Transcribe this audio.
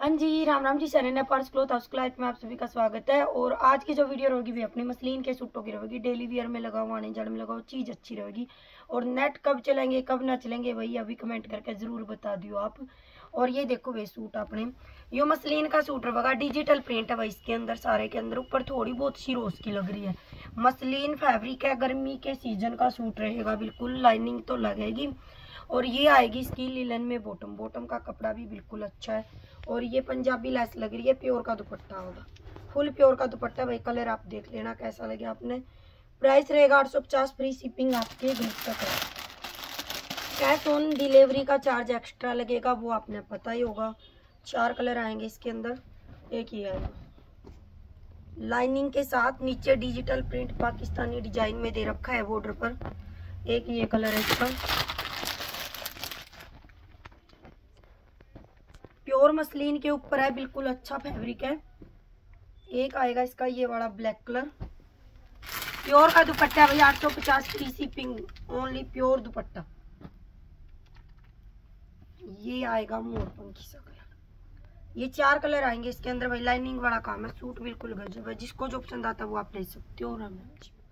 हाँ जी, राम राम जी। सैनिक Nepals cloth house client में आप सभी का स्वागत है। और आज की जो वीडियो रहेगी भी अपनी मसलिन के सूटों की रहेगी। डेली वियर में लगाओ, आने जाने में लगाओ, चीज़ अच्छी रहेगी। और नेट कब चलेंगे कब ना चलेंगे वही अभी कमेंट करके ज़रूर बता दियो आप। और ये देखो भाई सूट अपने यो मसलिन का सूट रहेगा, डिजिटल प्रिंट है भाई इसके अंदर, सारे के अंदर ऊपर थोड़ी बहुत सी रोज की लग रही है। मसलिन फैब्रिक है, गर्मी के सीजन का सूट रहेगा बिल्कुल, लाइनिंग तो लगेगी। और ये आएगी इसकी लिलन में बॉटम, बॉटम का कपड़ा भी बिल्कुल अच्छा है। और ये पंजाबी लेस लग रही है, प्योर का दुपट्टा होगा, फुल प्योर का दुपट्टा भाई। कलर आप देख लेना कैसा लगे आपने। प्राइस रहेगा 850, फ्री शिपिंग आपके घर तक है। कैश ऑन डिलीवरी का चार्ज एक्स्ट्रा लगेगा, वो आपने पता ही होगा। 4 कलर आएंगे इसके अंदर, एक ही आएगा लाइनिंग के साथ। नीचे डिजिटल प्रिंट पाकिस्तानी डिजाइन में दे रखा है बॉर्डर पर। एक ये कलर है इसका, प्योर मसलिन के ऊपर है, बिल्कुल अच्छा फैब्रिक है। एक आएगा इसका ये वाला ब्लैक कलर, प्योर का दुपट्टा है भाई। 850 free shipping, only pure dupatta. ये आएगा मोरपंखी सा कलर। ये 4 कलर आएंगे इसके अंदर भाई। लाइनिंग वाला काम है, सूट बिल्कुल गजब है। जिसको जो पसंद आता है वो आप ले सकते हो। राम राम जी।